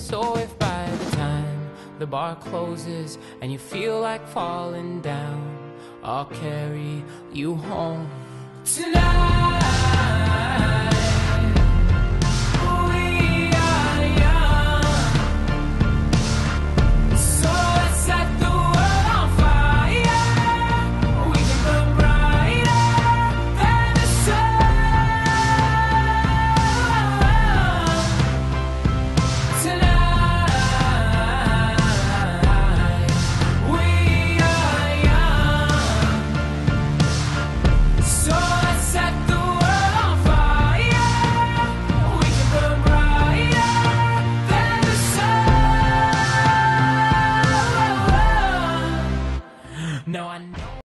So if by the time the bar closes and you feel like falling down, I'll carry you home tonight.